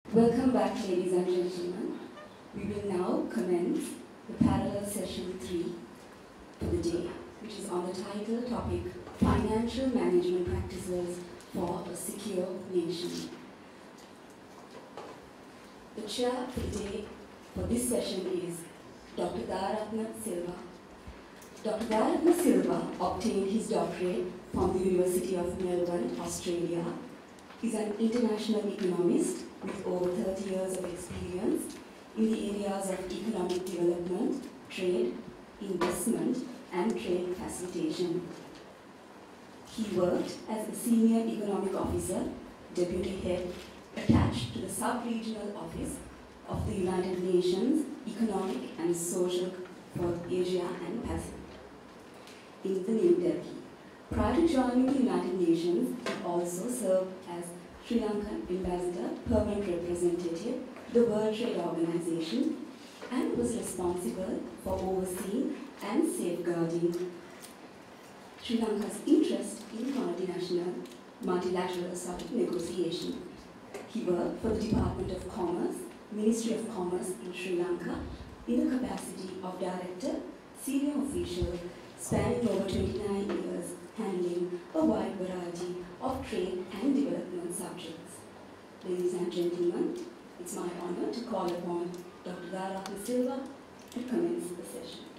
Welcome back, ladies and gentlemen. We will now commence the parallel session 3 for the day, which is on the title topic, Financial Management Practices for a Secure Nation. The chair for the day for this session is Dr. Dayaratna Silva. Dr. Dayaratna Silva obtained his doctorate from the University of Melbourne, Australia. He's an international economist with over 30 years of experience in the areas of economic development, trade, investment, and trade facilitation. He worked as a senior economic officer, deputy head, attached to the sub-regional office of the United Nations Economic and Social for Asia and Pacific in the New Delhi. Prior to joining the United Nations, he also served as Sri Lankan Ambassador, Permanent Representative to the World Trade Organization, and was responsible for overseeing and safeguarding Sri Lanka's interest in multilateral negotiation. He worked for the Department of Commerce, Ministry of Commerce in Sri Lanka, in the capacity of Director, Senior Official, spanning over 29 years, handling a wide variety of trade and development subjects. Ladies and gentlemen, it's my honor to call upon Dr. Dayaratna Silva to commence the session.